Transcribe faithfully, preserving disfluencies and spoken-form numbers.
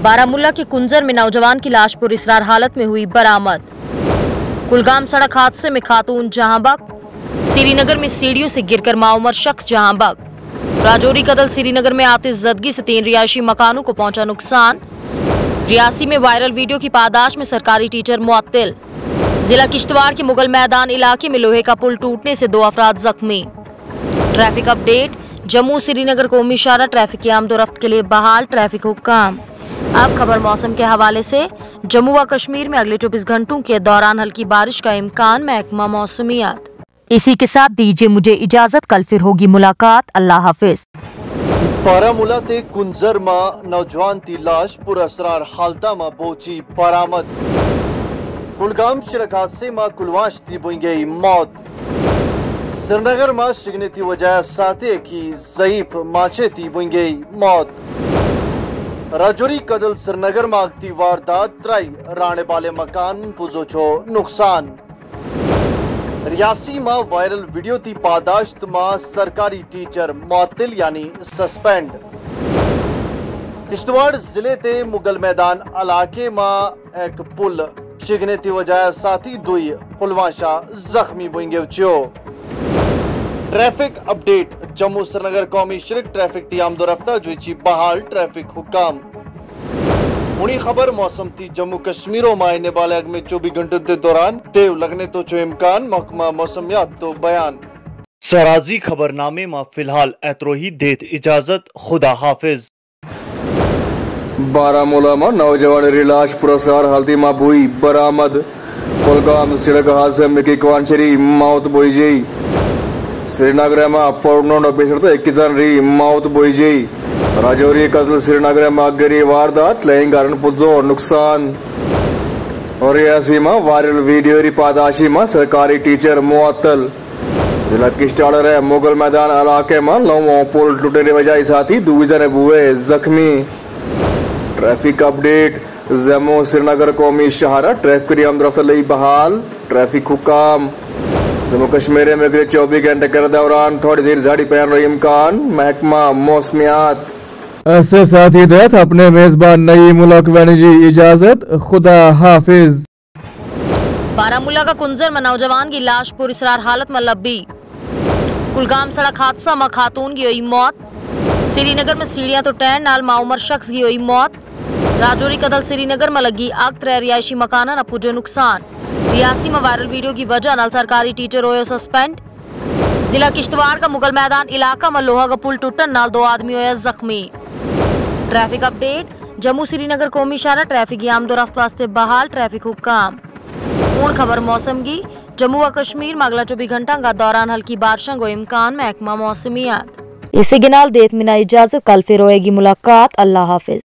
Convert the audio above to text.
बारामूला के कुंजर में नौजवान की लाश पुरअसरार हालत में हुई बरामद। कुलगाम सड़क हादसे में खातून जहां बक। श्रीनगर में सीढ़ियों से गिरकर माउमर शख्स जहां बक। राजौरी कदल श्रीनगर में आतिश ज़दगी से तीन रिहायशी मकानों को पहुंचा नुकसान। रियासी में वायरल वीडियो की पादाश में सरकारी टीचर मुअत्तिल। जिला किश्तवाड़ के मुगल मैदान इलाके में लोहे का पुल टूटने से दो अफराद जख्मी। Traffic update. जम्मू श्रीनगर कौमी इशारा ट्रैफिक की आमदोरफ्त के लिए बहाल। ट्रैफिक हुक्काम। अब खबर मौसम के हवाले से। जम्मू व कश्मीर में अगले चौबीस घंटों के दौरान हल्की बारिश का इम्कान। महकमा मौसमियात। इसी के साथ दीजिए मुझे इजाजत, कल फिर होगी मुलाकात। अल्लाह हाफिज। बारामूला ते कुंजर में नौजवान की लाश पुरअसरार हालता में पहुंची बरामद। कुलगाम सड़क हादसे में कुलवाश थी बुई गई मौत। श्रीनगर में शिगने की वजह साथे की ज़ईफ माचे थी बुई गई मौत। राजौरी कदल श्रीनगर में अगती वारदात त्राई राणे वाले मकान पुजो छो नुकसान। रियासी में वायरल वीडियो की पादाश्त में सरकारी टीचर मुअत्तिल यानी सस्पेंड। किश्तवाड़ जिले ते मुगल मैदान इलाके में एक पुल शिगने की वजह साथी दुई खुलवाशा जख्मी बुंगे चो। Traffic update. जम्मू श्रीनगर कौमी सड़क ट्रैफिक की आमदोरफ्ता जुई बहाल। ट्रैफिक हुक्काम। उन्हीं खबर मौसम थी जम्मू कश्मीरों में आने वाले अगले चौबीस घंटे के दौरान तेव लगने तो चो इम्कान। महकमा मौसमियात तो बयान। सराजी खबरनामे में फिलहाल एतरो ही देत इजाजत। खुदा हाफिज। बारामूला में नौजवान री लाश पुरअसरार हालती में हुई बरामद। कुलगाम सड़क हादसे में की क्वांचरी मौत बोई गई। श्रीनगर में पोर्नो बेसरते इक्कीस जन री मौत बोई गई। राजौरी कदल श्रीनगर में अगरी वारदात लैंग कारण पुजो नुकसान। और रियासी में वायरल वीडियो री पादाशी में सरकारी टीचर मुअत्तिल। जिला किश्तवाड़ है मुगल मैदान इलाके में लवों पुल टूटने की वजह साथी दो जने हुए जख्मी। Traffic update. जम्मू श्रीनगर कौमी शहरा ट्रैफिक की आमदोरफ्त लई बहाल। ट्रैफिक हुक्काम। जम्मू कश्मीर में अगले चौबीस घंटे के दौरान थोड़ी देर झाड़ी पैन रही इम्कान। महकमा मौसमियात। ऐसे साथ ही देत अपने मेजबान नई मुल्क जी इजाजत। खुदा हाफिज। बारामूला का कुंजर में नौजवान की लाश पुरअसरार हालत में लब्बी। कुलगाम सड़क हादसा में खातून की हुई मौत। श्रीनगर में सीढ़ियां तो टैन नाल माउमर शख्स की हुई मौत। राजौरी कदल श्रीनगर में लगी आग त्रै रिहायशी मकाना न पुजे नुकसान। रियासी में वायरल वीडियो की वजह नाल सरकारी टीचर होयो सस्पेंड। जिला किश्तवाड़ का मुगल मैदान इलाका में लोहा का पुल टूटन नाल दो आदमी होया जख्मी। Traffic update. जम्मू श्रीनगर कौमी इशारा ट्रैफिक की आमदोरफ्त वास्ते बहाल। ट्रैफिक हुक्काम। पूर्ण खबर मौसम की। जम्मू व कश्मीर में अगला चौबीस घंटा का दौरान हल्की बारिशों को इम्कान। महकमा मौसमियात। इसे गिनाल देत मिना इजाजत, कल फिर होएगी मुलाकात। अल्लाह हाफिज।